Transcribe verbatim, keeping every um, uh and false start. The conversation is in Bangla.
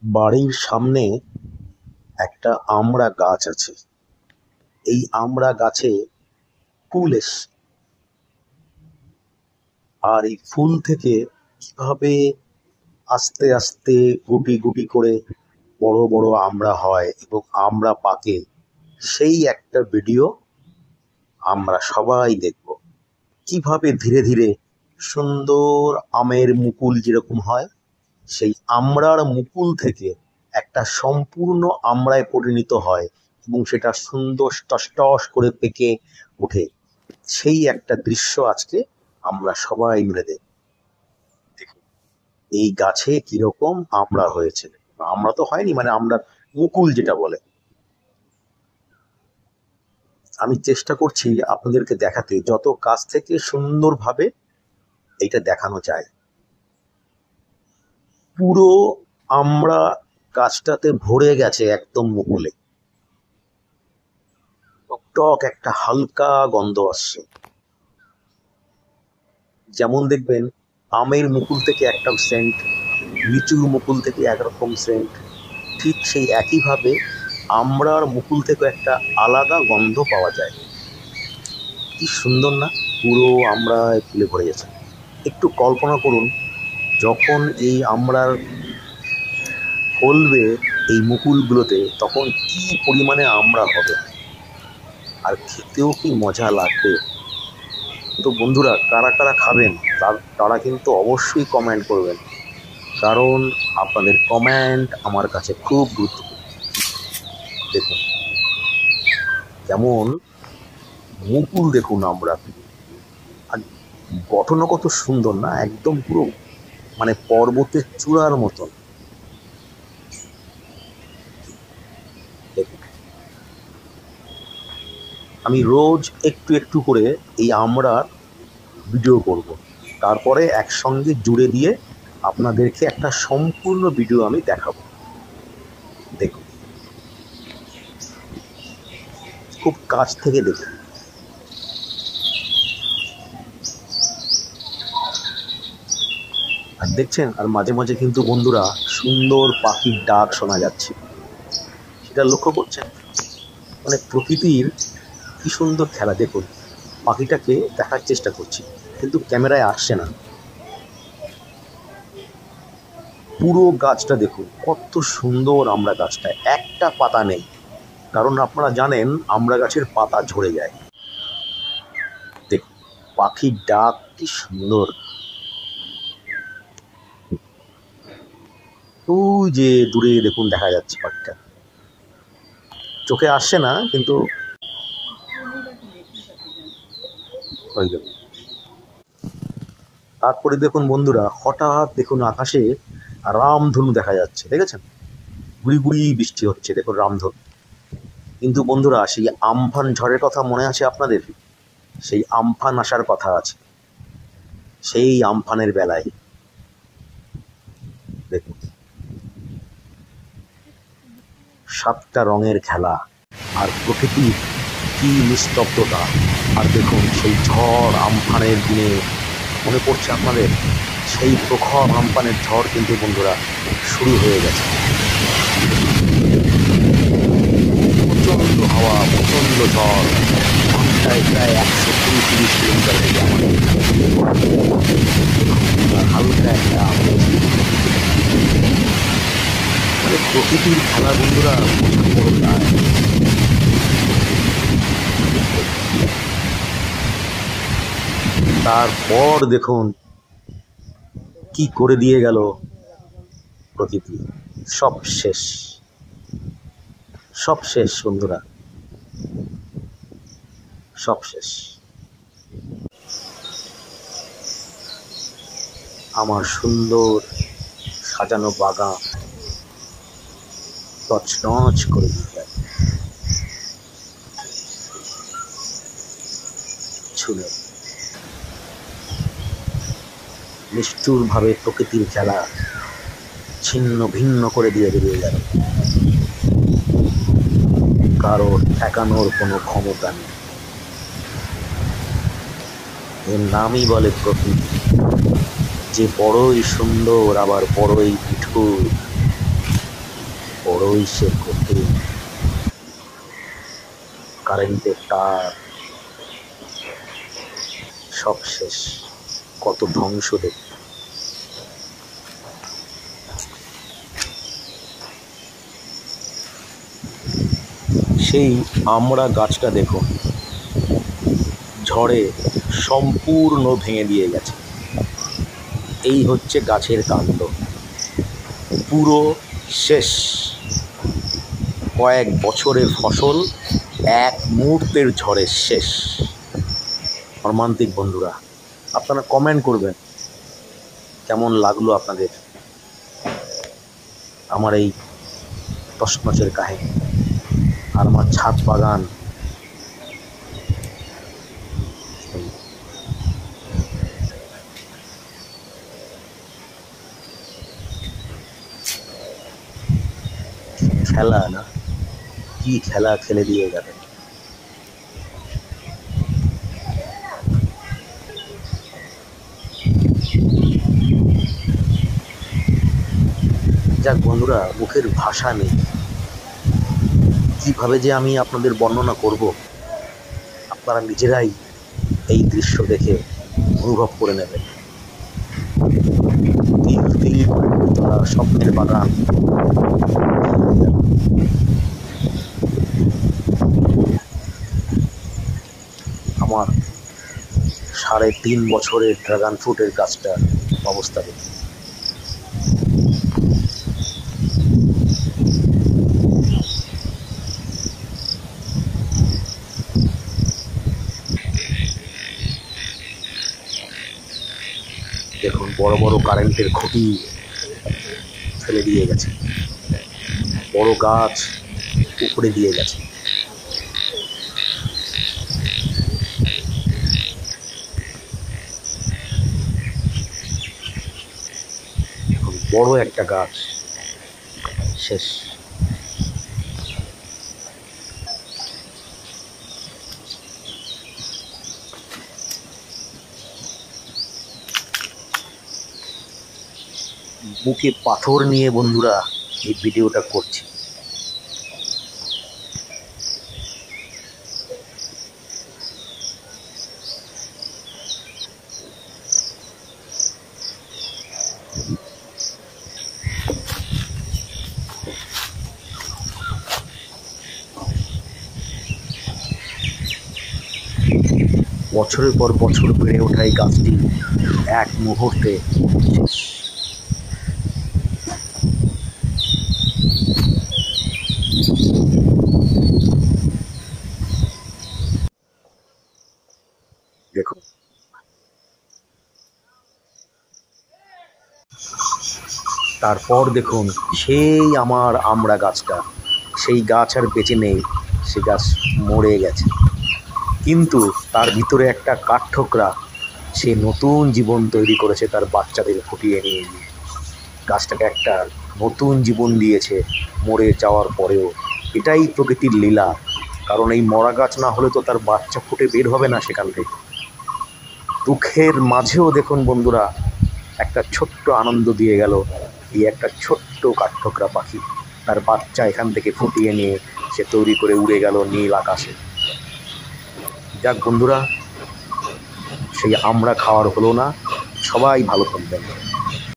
বাড়ির সামনে একটা আমড়া গাছ আছে। এই আমড়া গাছে ফুল এসছে, আর এই ফুল থেকে কিভাবে আস্তে আস্তে গুটি গুটি করে বড় বড় আমড়া হয় এবং আমড়া পাকে, সেই একটা ভিডিও আমরা সবাই দেখব। কিভাবে ধীরে ধীরে সুন্দর আমের মুকুল যেরকম হয়, সেই আমড়ার মুকুল থেকে একটা সম্পূর্ণ আমড়ায় পরিণত হয় এবং সেটা সুন্দর টসটস করে পেকে ওঠে। সেই একটা দৃশ্য আজকে আমরা সবাই মিলে দেখব। দেখুন এই গাছে কিরকম আমড়া হয়েছে। আমড়া তো হয়নি, মানে আমড়ার মুকুল যেটা বলে। আমি চেষ্টা করছি আপনাদেরকে দেখাতে যত কাছ থেকে সুন্দরভাবে এইটা দেখানো যায়। পুরো আমড়া গাছটাতে ভরে গেছে একদম মুকুলে। টক একটা হালকা গন্ধ আসছে। যেমন দেখবেন আমের মুকুল থেকে একটা সেন্ট, লিচুর মুকুল থেকে একরকম সেন্ট, ঠিক সেই একইভাবে আমড়ার মুকুল থেকে একটা আলাদা গন্ধ পাওয়া যায়। কি সুন্দর না, পুরো আমড়ায় ফুলে ভরে গেছে। একটু কল্পনা করুন, যখন এই আমড়ার ফলবে এই মুকুলগুলোতে, তখন কি পরিমাণে আমড়া হবে আর খেতেও কি মজা লাগবে। তো বন্ধুরা, কারা কারা খাবেন তারা কিন্তু অবশ্যই কমেন্ট করবেন, কারণ আপনাদের কমেন্ট আমার কাছে খুব গুরুত্বপূর্ণ। দেখুন যেমন মুকুল, দেখুন আমরা আর গঠনও কত সুন্দর না, একদম পুরো মানে পর্বতের চূড়ার মতন। দেখুন আমি রোজ একটু একটু করে এই আমড়ার ভিডিও করব, তারপরে একসঙ্গে জুড়ে দিয়ে আপনাদেরকে একটা সম্পূর্ণ ভিডিও আমি দেখাবো। দেখুন খুব কাছ থেকে দেখুন। আর দেখছেন, আর মাঝে মাঝে কিন্তু বন্ধুরা সুন্দর পাখির ডাক শোনা যাচ্ছে, সেটা লক্ষ্য করছেন। মানে প্রকৃতির কি সুন্দর খেলা। দেখুন পাখিটাকে দেখার চেষ্টা করছি, কিন্তু ক্যামেরায় আসছে না। পুরো গাছটা দেখুন কত সুন্দর আমড়া গাছটা, একটা পাতা নেই, কারণ আপনারা জানেন আমড়া গাছের পাতা ঝরে যায়। দেখুন পাখির ডাক কি সুন্দর। ওই যে দূরে দেখুন দেখা যাচ্ছে পাখিটা, চোখে আসছে না কিন্তু ওই দেখুন। তারপরে দেখুন বন্ধুরা, হঠাৎ দেখুন আকাশে রামধনু দেখা যাচ্ছে, দেখেছেন? গুড়ি গুড়ি বৃষ্টি হচ্ছে, দেখুন রামধনু। কিন্তু বন্ধুরা, সেই আমফান ঝড়ের কথা মনে আছে আপনাদের? সেই আমফান আসার কথা আছে, সেই আমফানের বেলায় দেখুন সাতটা রঙের খেলা, আর প্রকৃতির কি নিস্তব্ধতা। আর দেখুন সেই ঝড় আমফানের দিনে মনে পড়ছে আপনাদের, সেই প্রখর আমফানের ঝড় কিন্তু বন্ধুরা শুরু হয়ে গেছে। প্রচণ্ড হাওয়া, প্রচণ্ড ঝড়, ঘন্টায় প্রায় একশো কুড়ি তিরিশ কিলোমিটার থেকে আমাদের হালকা একটা মানে প্রকৃতির খেলা বন্ধুরা বড় যায়। তারপর দেখুন কি করে দিয়ে গেল প্রকৃতি, সব শেষ, সব শেষ বন্ধুরা, সব শেষ। আমার সুন্দর সাজানো বাগান তছনছ করে দিয়ে ছিল। নিষ্ঠুরভাবে প্রকৃতির খেলা ছিন্ন ভিন্ন করে দিয়ে বেরিয়ে গেল, কারোর ঠেকানোর কোনো ক্ষমতা নেই। এর নামই বলে প্রকৃতি, যে বড়ই সুন্দর আবার বড়ই নিষ্ঠুর। বড়ই সে কঠিন। কারেন্টের তার, সব শেষ, কত ধ্বংস দেখি। সেই আমড়া গাছটা দেখুন, ঝড়ে সম্পূর্ণ ভেঙে দিয়ে গেছে। এই হচ্ছে গাছের কাণ্ড, পুরো শেষ। কয়েক বছরের ফসল এক মুহূর্তের ঝড়ে শেষ। মর্মান্তিক বন্ধুরা, আপনারা কমেন্ট করবেন কেমন লাগলো আপনাদের আমার এই তছনছের কাহিনী। আর আমার ছাদ বাগান, খেলা না, কি খেলা খেলে দিয়ে গেলেন। যাক বন্ধুরা, মুখের ভাষা নেই, কিভাবে যে আমি আপনাদের বর্ণনা করব, আপনারা নিজেরাই এই দৃশ্য দেখে অনুভব করে নেবেন। তিল তিল করে তোলা স্বপ্নের বাগান। আমার সাড়ে তিন বছরের ড্রাগন ফ্রুটের গাছটার অবস্থা দেখি। দেখুন, বড় বড় কারেন্টের খুঁটি ফেলে দিয়ে গেছে, বড় গাছ উপড়ে দিয়ে গেছে। বড় একটা গাছ শেষ। বুকে পাথর নিয়ে বন্ধুরা এই ভিডিওটা করছি। বছরের পর বছর বেড়ে ওঠা এই গাছটি এক মুহূর্তে শেষ। দেখুন, তারপর দেখুন সেই আমার আমড়া গাছটা, সেই গাছ আর বেঁচে নেই, সে গাছ মরে গেছে। কিন্তু তার ভিতরে একটা কাঠঠোকরা সে নতুন জীবন তৈরি করেছে তার বাচ্চাদের ফুটিয়ে নিয়ে নিয়ে। গাছটাকে একটা নতুন জীবন দিয়েছে মরে যাওয়ার পরেও। এটাই প্রকৃতির লীলা, কারণ এই মরা গাছ না হলে তো তার বাচ্চা ফুটে বের হবে না সেখান থেকে। দুঃখের মাঝেও দেখুন বন্ধুরা, একটা ছোট্ট আনন্দ দিয়ে গেল এই একটা ছোট্ট কাঠঠোকরা পাখি। তার বাচ্চা এখান থেকে ফুটিয়ে নিয়ে সে তৈরি করে উড়ে গেল নীল আকাশে। যাক বন্ধুরা, সেই আমরা খাওয়ার হলো না। সবাই ভালো থাকবেন।